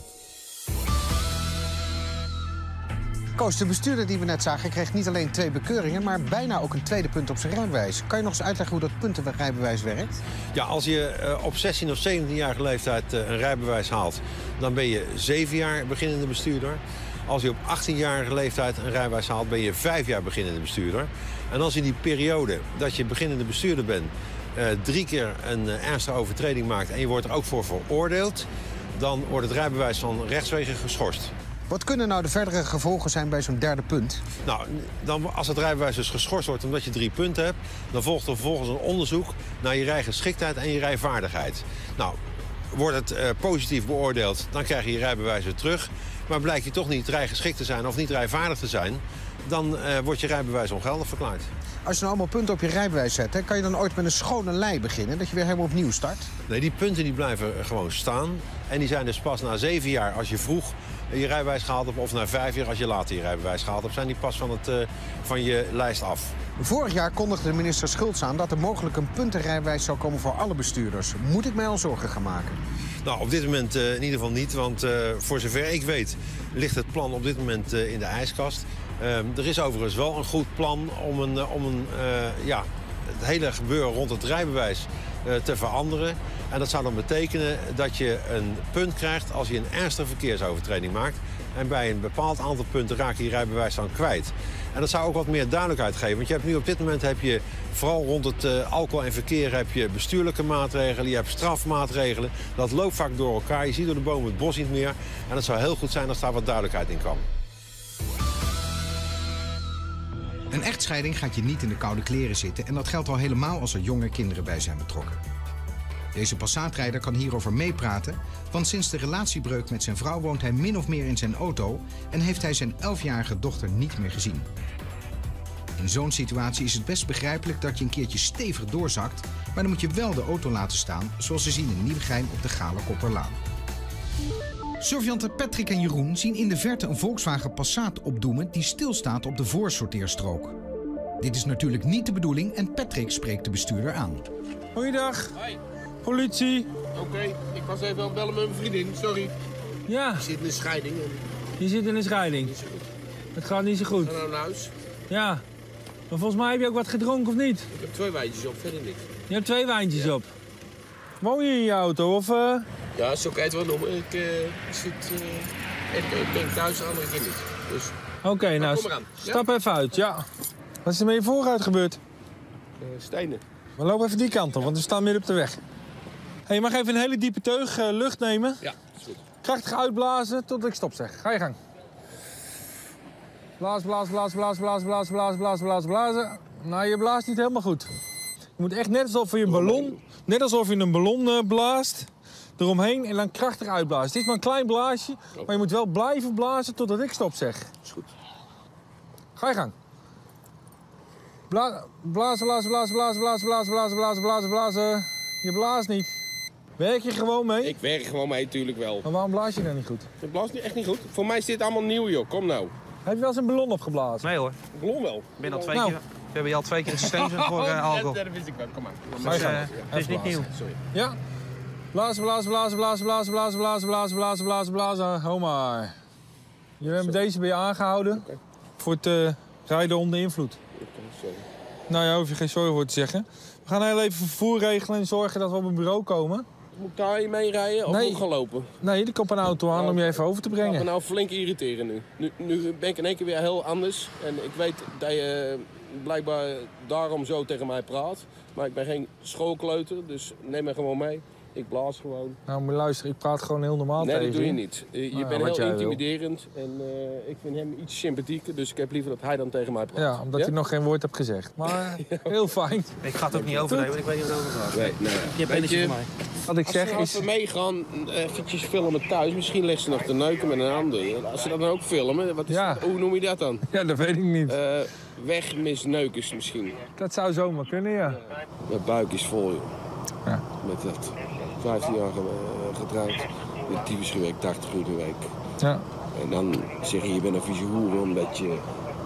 Koos, de bestuurder die we net zagen kreeg niet alleen twee bekeuringen, maar bijna ook een tweede punt op zijn rijbewijs. Kan je nog eens uitleggen hoe dat puntenrijbewijs werkt? Ja, als je uh, op zestien of zeventienjarige leeftijd uh, een rijbewijs haalt, dan ben je zeven jaar beginnende bestuurder. Als je op achttienjarige leeftijd een rijbewijs haalt, ben je vijf jaar beginnende bestuurder. En als in die periode dat je beginnende bestuurder bent, uh, drie keer een uh, ernstige overtreding maakt en je wordt er ook voor veroordeeld, dan wordt het rijbewijs van rechtswege geschorst. Wat kunnen nou de verdere gevolgen zijn bij zo'n derde punt? Nou, dan, als het rijbewijs dus geschorst wordt omdat je drie punten hebt, dan volgt er vervolgens een onderzoek naar je rijgeschiktheid en je rijvaardigheid. Nou, wordt het uh, positief beoordeeld, dan krijg je je rijbewijs weer terug. Maar blijkt je toch niet rijgeschikt te zijn of niet rijvaardig te zijn, dan uh, wordt je rijbewijs ongeldig verklaard. Als je nou allemaal punten op je rijbewijs zet, hè, kan je dan ooit met een schone lei beginnen? Dat je weer helemaal opnieuw start? Nee, die punten die blijven gewoon staan. En die zijn dus pas na zeven jaar als je vroeg je rijbewijs gehaald hebt... of na vijf jaar als je later je rijbewijs gehaald hebt... zijn die pas van, het, uh, van je lijst af. Vorig jaar kondigde de minister Schultz aan dat er mogelijk een puntenrijbewijs zou komen voor alle bestuurders. Moet ik mij al zorgen gaan maken? Nou, op dit moment uh, in ieder geval niet, want uh, voor zover ik weet ligt het plan op dit moment uh, in de ijskast. Uh, er is overigens wel een goed plan om, een, uh, om een, uh, ja, het hele gebeuren rond het rijbewijs uh, te veranderen. En dat zou dan betekenen dat je een punt krijgt als je een ernstige verkeersovertreding maakt. En bij een bepaald aantal punten raak je je rijbewijs dan kwijt. En dat zou ook wat meer duidelijkheid geven. Want je hebt nu op dit moment heb je vooral rond het uh, alcohol en verkeer heb je bestuurlijke maatregelen, je hebt strafmaatregelen. Dat loopt vaak door elkaar. Je ziet door de bomen het bos niet meer. En het zou heel goed zijn als daar wat duidelijkheid in kwam. Een echtscheiding gaat je niet in de koude kleren zitten. En dat geldt al helemaal als er jonge kinderen bij zijn betrokken. Deze Passatrijder kan hierover meepraten, want sinds de relatiebreuk met zijn vrouw woont hij min of meer in zijn auto en heeft hij zijn elfjarige dochter niet meer gezien. In zo'n situatie is het best begrijpelijk dat je een keertje stevig doorzakt, maar dan moet je wel de auto laten staan, zoals ze zien in Nieuwegein op de Galenkopperlaan. Surveillanten Patrick en Jeroen zien in de verte een Volkswagen Passat opdoemen die stilstaat op de voorsorteerstrook. Dit is natuurlijk niet de bedoeling en Patrick spreekt de bestuurder aan. Goeiedag. Hoi. Politie. Oké, okay, ik was even aan het bellen met mijn vriendin, sorry. Ja. Die zit in een scheiding. En... Je zit in een scheiding? Niet zo goed. Het gaat niet zo goed. Ga nou naar huis. Ja. Maar volgens mij heb je ook wat gedronken, of niet? Ik heb twee wijntjes op, verder niks. Je hebt twee wijntjes ja. op. Woon je in je auto, of... Uh... Ja, zo kan je het wel noemen. Ik, uh, ik zit... Uh... Ik, ik ben thuis, de andere keer niet. Dus... Oké, okay, nou, nou stap ja? even uit, ja. Wat is er met je vooruit gebeurd? Uh, stenen. We lopen even die kant op, want we staan midden op de weg. Hey, je mag even een hele diepe teug uh, lucht nemen. Ja, is goed. Krachtig uitblazen tot ik stop zeg. Ga je gang. Blaas, blaas, blaas, blaas, blaas, blaas, blaas, blaas, blaas, blazen. Nou, je blaast niet helemaal goed. Je moet echt net alsof je een ballon, net alsof je een ballon uh, blaast, eromheen en dan krachtig uitblazen. Het is maar een klein blaasje, maar je moet wel blijven blazen totdat ik stop zeg. Is goed. Ga je gang. Bla blazen, blazen, blazen, blazen, blazen, blazen, blazen, blazen, blazen, blazen. Je blaast niet. Werk je gewoon mee? Ik werk gewoon mee, natuurlijk wel. Maar waarom blaas je dan niet goed? Ik blaas echt niet goed. Voor mij is dit allemaal nieuw, joh. Kom nou. Heb je wel eens een ballon opgeblazen? Nee hoor. Een ballon wel. Ik ben al twee nou. keer... We hebben je al twee keer het systeem gezet voor uh, alcohol. Ja, dat wist ik wel. Kom maar. Dus, uh, het is niet nieuw. Sorry. Ja. Blazen, blazen, blazen, blazen, blazen, blazen, blazen, blazen, blazen, blazen, blazen. Hou maar. Je bent met deze ben je aangehouden okay. voor het uh, rijden onder invloed. Okay, sorry. Nou ja, hoef je geen sorry voor te zeggen. We gaan heel even vervoer regelen en zorgen dat we op een bureau komen. Moet ik daar mee rijden of nee. moet ik gaan lopen? Nee, er komt een auto aan nou, om je even over te brengen. Ik ga me nou flink irriteren nu. nu. Nu ben ik in één keer weer heel anders. En ik weet dat je blijkbaar daarom zo tegen mij praat. Maar ik ben geen schoolkleuter, dus neem me gewoon mee. Ik blaas gewoon. Nou, maar luister, ik praat gewoon heel normaal nee, tegen je. Nee, dat doe je niet. Je nou, bent heel intimiderend wil. en uh, ik vind hem iets sympathieker. Dus ik heb liever dat hij dan tegen mij praat. Ja, omdat ja? hij nog geen woord hebt gezegd. Maar ja. heel fijn. Ik ga het ook niet overnemen, want ik weet niet wat het over gaat. Nee, nee. Je bent niet voor mij. Wat ik zeg als ze is... meegaan, eventjes filmen thuis. Misschien legt ze nog te neuken met een ander. Als ze dat dan ook filmen, wat is ja. dat, hoe noem je dat dan? Ja, dat weet ik niet. Uh, Wegmisneukers misschien. Dat zou zomaar kunnen, ja. Mijn buik is vol, joh. Ja. Met dat. vijftien jaar getrouwd, met tyfus gewerkt, tachtig uur de week. Ja. En dan zeg je, je bent een vieze hoer omdat je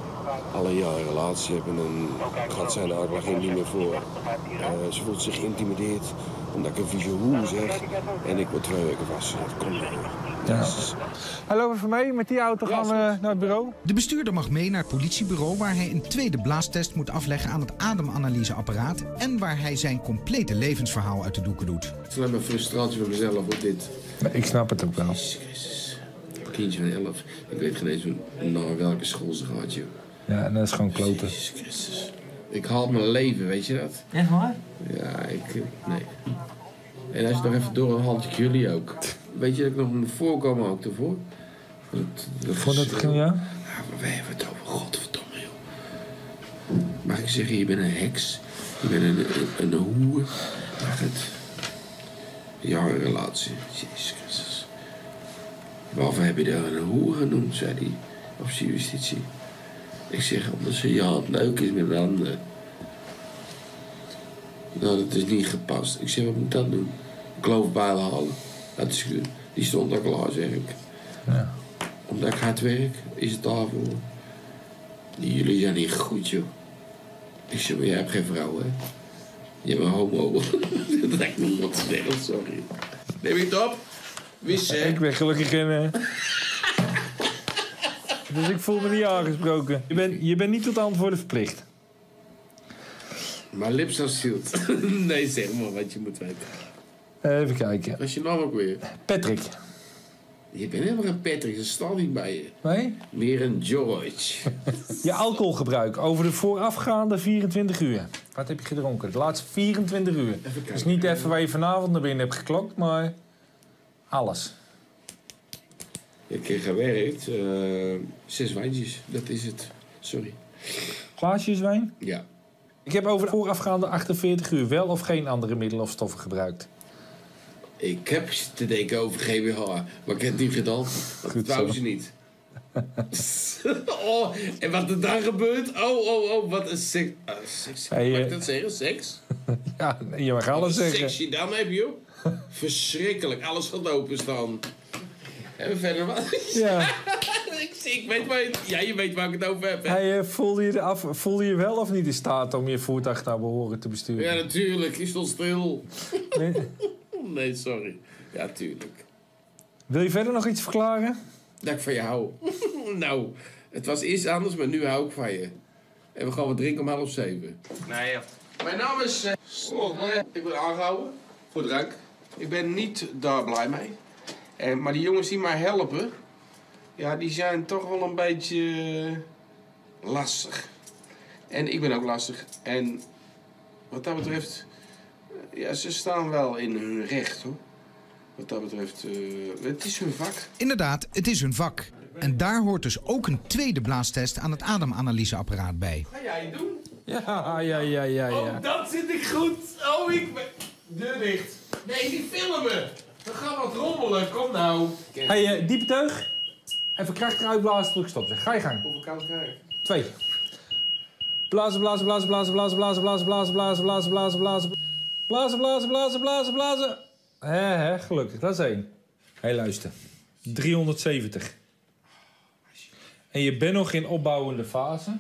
al een jaar een relatie hebt en dan gaat zijn uitdaging niet meer voor. Uh, ze voelt zich geïntimideerd omdat ik een vieze hoer zeg en ik word twee weken vast. Dat komt niet meer. Ja. Hallo, even mee. Met die auto gaan we naar het bureau. De bestuurder mag mee naar het politiebureau waar hij een tweede blaastest moet afleggen aan het ademanalyseapparaat en waar hij zijn complete levensverhaal uit de doeken doet. Het is alleen maar frustratie voor mezelf op dit. Maar ik snap het ook wel. Jezus. Kindje van elf. Ik weet geen eens naar welke school ze gaat, joh. Ja, en dat is gewoon kloten. Jezus Christus. Ik haal mijn leven, weet je dat? Echt waar? Ja, ik... Nee. En als je nog even door, haal ik jullie ook. Weet je dat ik nog een voorkomen ook ervoor? Dat, dat Voordat het ging, ja? Ja, maar wij hebben het over, godverdomme, joh. Mag ik zeggen, je bent een heks, je bent een, een, een hoer. Mag het? Ja, een relatie. Jezus Christus. Waarvoor heb je daar een hoer genoemd, zei hij, op zijn justitie. Ik zeg, omdat ze ja aan het leuk is met een ander. Nou, dat is niet gepast. Ik zeg, wat moet ik dan doen? Kloofbijlen halen. Dat is, die stond al klaar, zeg ik. Ja. Omdat ik hard werk, is het daarvoor. Jullie zijn niet goed, joh. Ik zeg, maar jij hebt geen vrouw, hè? Je bent homo. Dat lijkt me wat snel, sorry. Neem je het op? Wist Ik ben gelukkig geen... Uh... dus ik voel me niet aangesproken. Je bent, je bent niet tot antwoorden verplicht. Maar lips zielt. Nee, zeg maar wat je moet weten. Even kijken. Wat is je naam ook weer? Patrick. Je bent helemaal geen Patrick, dat staat niet bij je. Nee? Meer een George. Je alcoholgebruik over de voorafgaande vierentwintig uur. Wat heb je gedronken? De laatste vierentwintig uur. Dus niet even waar je vanavond naar binnen hebt geklokt, maar alles. Ik heb gewerkt. Uh, zes wijntjes, dat is het. Sorry. Glaasjes wijn? Ja. Ik heb over de voorafgaande achtenveertig uur wel of geen andere middelen of stoffen gebruikt. Ik heb te denken over G B H, maar ik heb het niet gedaan. Dat wou ze niet. Oh, en wat er dan gebeurt? Oh, oh, oh, wat een seks. Uh, seks. Hey, mag uh... ik dat zeggen? Seks? Ja, je mag alles zeggen. Seks je dan heb je, joh. Verschrikkelijk, alles gaat openstaan. En verder wat? Ja. ik, ik weet waar je, ja, je weet waar ik het over heb. Hè? Hey, uh, voelde, je af, voelde je wel of niet in staat om je voertuig naar behoren te besturen? Ja, natuurlijk. Je stond stil. Nee? Nee, sorry. Ja, tuurlijk. Wil je verder nog iets verklaren? Dat ik van je hou. Nou, het was eerst anders, maar nu hou ik van je. En we gaan wat drinken om half zeven. Nee, ja. Mijn naam is... Uh, oh, ik ben aangehouden voor drank. Ik ben niet daar blij mee. En, maar die jongens die mij helpen... Ja, die zijn toch wel een beetje... Uh, lastig. En ik ben ook lastig. En wat dat betreft... Ja, ze staan wel in hun recht, hoor. Wat dat betreft, uh, het is hun vak. Inderdaad, het is hun vak. En daar hoort dus ook een tweede blaastest aan het ademanalyseapparaat bij. Ga jij het doen? Ja, ja, ja, ja, ja. Oh, dat zit ik goed. Oh, ik ben... Deur dicht. Nee, die filmen. We gaan wat rommelen, kom nou. Hey, uh, diepe teug. Even krachtig uitblazen, terug stoppen. Ga je gang. Hoeveel kan ik krijgen? Twee. Blazen, blazen, blazen, blazen, blazen, blazen, blazen, blazen, blazen, blazen, blazen, blazen. Blazen, blazen, blazen, blazen, blazen. Hé, hé, gelukkig. Dat is één. Hé, hey, luister. driehonderdzeventig. En je bent nog in opbouwende fase.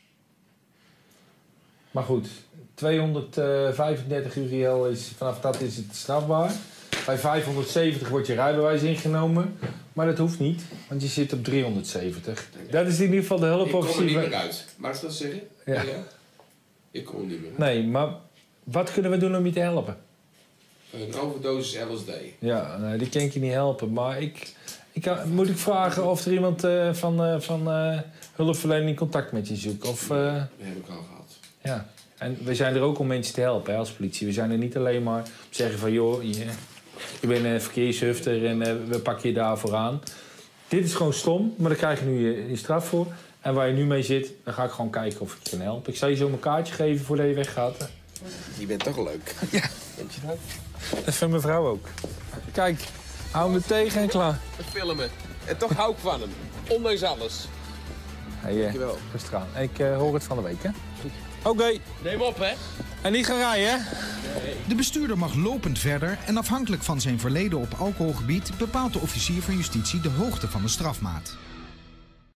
Maar goed, tweehonderdvijfendertig U R L is, vanaf dat is het strafbaar. Bij vijfhonderdzeventig wordt je rijbewijs ingenomen. Maar dat hoeft niet, want je zit op driehonderdzeventig. Dat is in ieder geval de hulpofficier. Ik kom er niet meer uit. Mag ik dat zeggen? Ja. Ja. Ik kom er niet meer uit. Nee, maar wat kunnen we doen om je te helpen? Een overdosis L S D. Ja, nee, die kan ik je niet helpen. Maar ik, ik kan, moet ik vragen of er iemand uh, van, uh, van uh, hulpverlening contact met je zoekt? Of, uh... Dat heb ik al gehad. Ja, en we zijn er ook om mensen te helpen hè, als politie. We zijn er niet alleen maar om te zeggen van... joh, je, je bent een verkeershufter en uh, we pakken je daarvoor aan. Dit is gewoon stom, maar daar krijg je nu je, je straf voor. En waar je nu mee zit, dan ga ik gewoon kijken of ik je kan helpen. Ik zal je zo mijn kaartje geven voordat je weggaat. Je bent toch leuk. Ja. Vind je dat? Dat vindt mijn vrouw ook. Kijk, hou hem er tegen en klaar. Filmen. En toch hou ik van hem. Ondanks alles. Hey, uh, Dankjewel. Rustig aan. Ik uh, hoor het van de week, hè? Oké. Okay. Neem op, hè? En niet gaan rijden, hè? Nee. De bestuurder mag lopend verder en afhankelijk van zijn verleden op alcoholgebied bepaalt de officier van justitie de hoogte van de strafmaat.